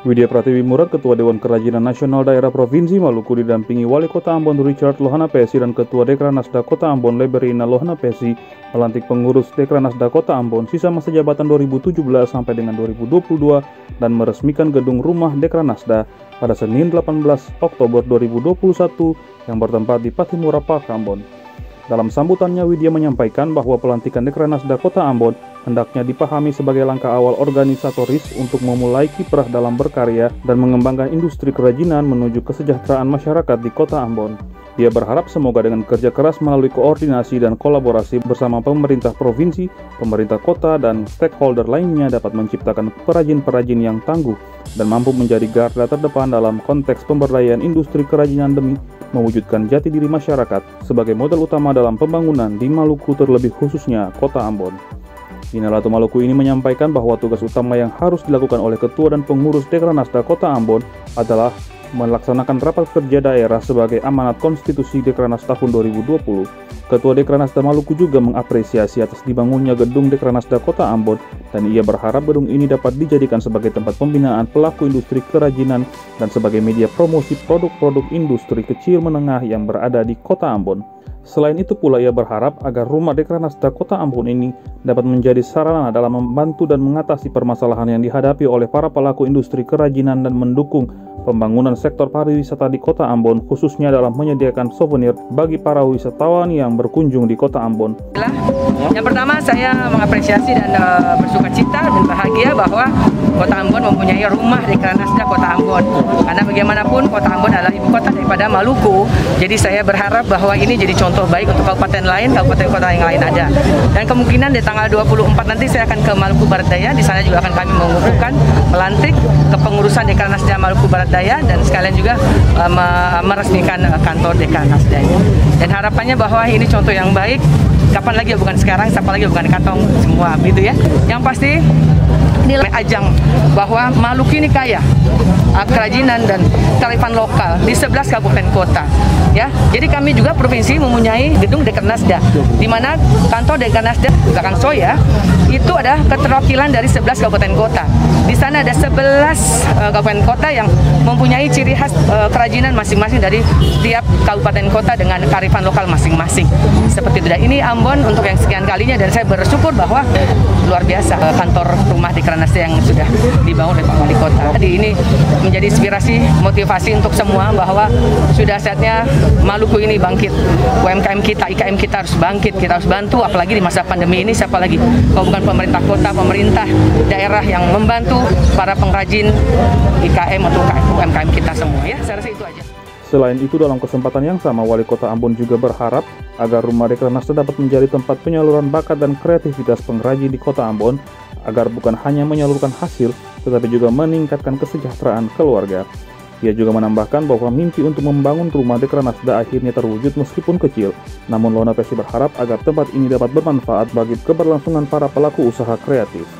Widya Pratiwi Murad, Ketua Dewan Kerajinan Nasional Daerah Provinsi Maluku didampingi Walikota Ambon Richard LOUHENAPESSY dan Ketua Dekranasda Kota Ambon LEBERINA LOUHENAPESSY melantik Pengurus Dekranasda Kota Ambon sisa masa jabatan 2017 sampai dengan 2022 dan meresmikan Gedung Roemah Dekranasda pada Senin 18 Oktober 2021 yang bertempat di Pattimura, Ambon. Dalam sambutannya, Widya menyampaikan bahwa pelantikan Dekranasda Kota Ambon hendaknya dipahami sebagai langkah awal organisatoris untuk memulai kiprah dalam berkarya dan mengembangkan industri kerajinan menuju kesejahteraan masyarakat di Kota Ambon. Dia berharap semoga dengan kerja keras melalui koordinasi dan kolaborasi bersama pemerintah provinsi, pemerintah kota, dan stakeholder lainnya dapat menciptakan perajin-perajin yang tangguh dan mampu menjadi garda terdepan dalam konteks pemberdayaan industri kerajinan demi mewujudkan jati diri masyarakat sebagai modal utama dalam pembangunan di Maluku, terlebih khususnya Kota Ambon. Minalatu Maluku ini menyampaikan bahwa tugas utama yang harus dilakukan oleh Ketua dan Pengurus Dekranasda Kota Ambon adalah melaksanakan rapat kerja daerah sebagai amanat konstitusi Dekranas tahun 2020. Ketua Dekranasda Maluku juga mengapresiasi atas dibangunnya Gedung Dekranasda Kota Ambon dan ia berharap gedung ini dapat dijadikan sebagai tempat pembinaan pelaku industri kerajinan dan sebagai media promosi produk-produk industri kecil menengah yang berada di Kota Ambon. Selain itu pula ia berharap agar Rumah Dekranasda Kota Ambon ini dapat menjadi sarana dalam membantu dan mengatasi permasalahan yang dihadapi oleh para pelaku industri kerajinan dan mendukung pembangunan sektor pariwisata di Kota Ambon, khususnya dalam menyediakan souvenir bagi para wisatawan yang berkunjung di Kota Ambon. Yang pertama, saya mengapresiasi dan bersuka cita dan bahagia bahwa Kota Ambon mempunyai Rumah Dekranasda Kota Ambon. Karena bagaimanapun Kota Ambon adalah ibu kota daripada Maluku. Jadi saya berharap bahwa ini jadi contoh baik untuk kabupaten lain, kabupaten kota yang lain ada. Dan kemungkinan di tanggal 24 nanti saya akan ke Maluku Barat Daya. Di sana juga akan kami mengukuhkan melantik kepengurusan Dekranasda Maluku Barat Daya dan sekalian juga meresmikan kantor Dekranasda. Dan harapannya bahwa ini contoh yang baik. Kapan lagi bukan sekarang, siapa lagi bukan kantong semua gitu ya. Yang pasti nilai ajang bahwa Maluku ini kaya kerajinan dan kearifan lokal di 11 kabupaten kota ya. Jadi kami juga provinsi mempunyai gedung Dekranasda di mana kantor Dekranasda belakang Soya itu ada keterwakilan dari 11 kabupaten kota. Di sana ada 11 kabupaten kota yang mempunyai ciri khas kerajinan masing-masing dari setiap kabupaten kota dengan kearifan lokal masing-masing. Seperti itu. Dan ini Ambon untuk yang sekian kalinya dan saya bersyukur bahwa luar biasa kantor Rumah Dekranasda yang sudah dibangun oleh Pak Walikota. Jadi ini menjadi inspirasi, motivasi untuk semua bahwa sudah saatnya Maluku ini bangkit. UMKM kita, IKM kita harus bangkit, kita harus bantu, apalagi di masa pandemi ini siapa lagi kalau bukan pemerintah kota, pemerintah daerah yang membantu para pengrajin IKM atau UMKM kita semua ya. Saya rasa itu aja. Selain itu, dalam kesempatan yang sama, Wali Kota Ambon juga berharap agar Rumah Dekranasda dapat menjadi tempat penyaluran bakat dan kreativitas pengrajin di Kota Ambon, agar bukan hanya menyalurkan hasil, tetapi juga meningkatkan kesejahteraan keluarga. Ia juga menambahkan bahwa mimpi untuk membangun Rumah Dekranasda akhirnya terwujud meskipun kecil, namun LOUHENAPESSY berharap agar tempat ini dapat bermanfaat bagi keberlangsungan para pelaku usaha kreatif.